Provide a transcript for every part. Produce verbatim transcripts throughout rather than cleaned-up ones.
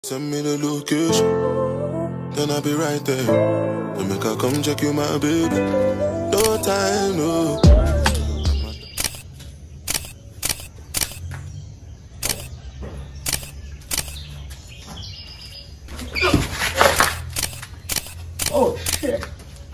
Send me the location, then I'll be right there. To make her come check you, my baby. No time, no. Oh shit!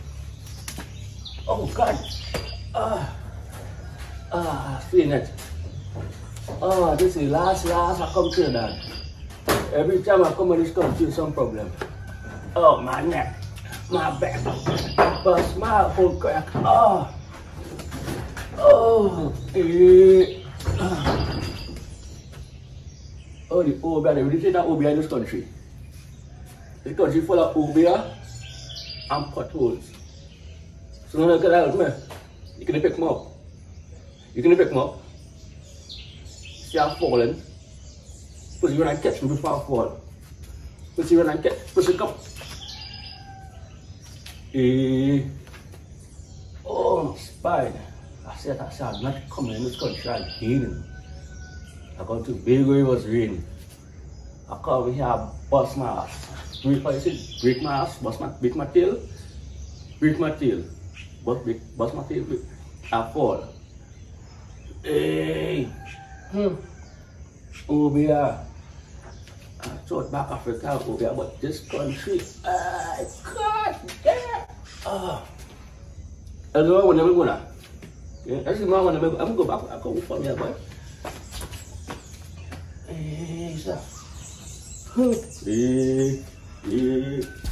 Oh god! Ah, ah, I feel it. Ah, this is last, last I come to Trinidad. Every time I come in this country, some problem. Oh, my neck, my back, bust my whole crack. Oh, oh, eh. Oh, the obia. They really say that obia in this country. This country full of obia and potholes. So now look at that, man. You can pick them up. You can pick them up. See I'm falling. Pussy when I catch me before I fall. Pussy when I catch, pussy come. Eh. Oh, spine. I said, I said, I'm not coming in this country again. I got to big where it was raining. I come over here, bust my ass. Break my, break my ass, bust my, break my tail. Break my tail. Bust, break, bust my tail, break. I fall. Hey. Hmm. Over here. I thought back Africa over here, but this country, ah, God damn. Ah. I don't know when I'm going to. Yeah, that's the moment I'm going to go back. I'm going from here, boy. Hey, sir. Hey, hey.